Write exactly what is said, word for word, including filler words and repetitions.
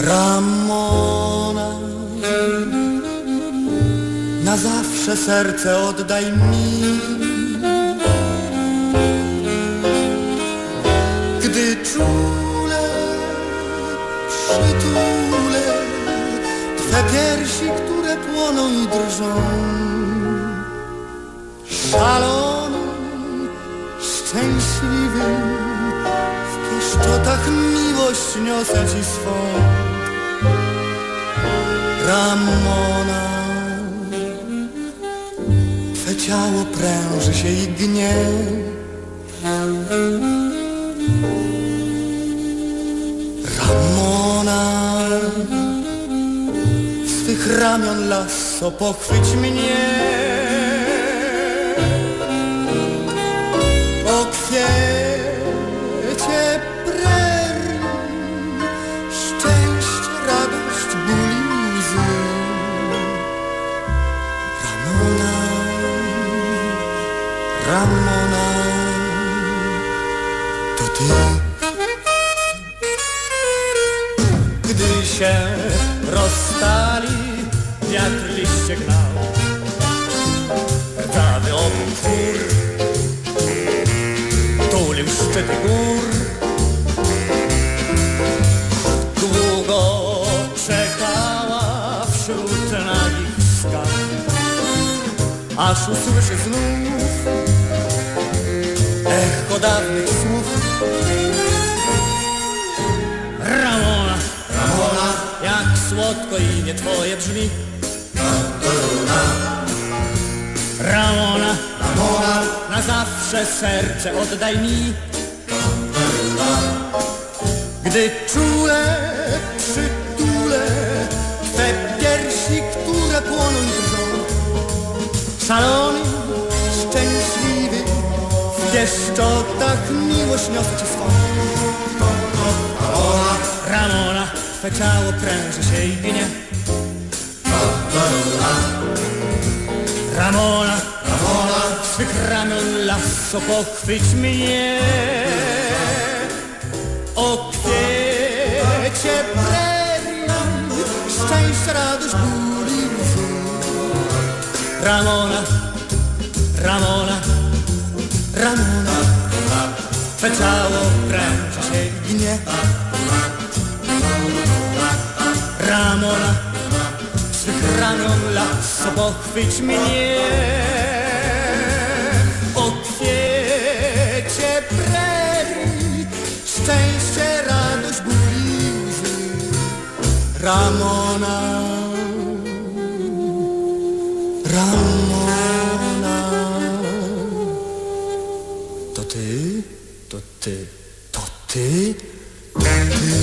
Ramona, na zawsze serce oddaj mi. Gdy czule przytulę Twe piersi, które płoną i drżą, szalony, szczęśliwy, w pieszczotach miłość niosę Ci swą. Ramona, Twe ciało pręży się i gnie. Ramona, z Twych ramion lasso pochwyć mnie. O kwiecie prerii, szczęście, radość, ból i łzy. Ramona, Ramona, to Ty. Gdy się rozstali, wiatr liście gnał, krwawy obór tulił szczyty gór. Długo czekała wśród nagich skał, aż usłyszy znów echo dawnych słów. Ramona, Ramona, jak słodko imię Twoje brzmi. Ramona, Ramona, na zawsze serce oddaj mi. Gdy czule przytulę Twe piersi, które płoną i drżą, szalony, szczęśliwy, w pieszczotach miłość niosę Ci swą. Ramona, Ramona, Twe ciało pręży się i ginie. Ramona, Ramona, z Twych ramion lasso pochwyć mnie. O kwiecie prerii, szczęście, radość, ból i łzy. Ramona, Ramona, Ramona, Twe ciało pręży się i ginie. Ramona, z Twych ramion lasso pochwyć mnie. O kwiecie prerii, szczęście, radość, ból i łzy. Ramona, Ramona, to Ty, to Ty, to Ty, to Ty.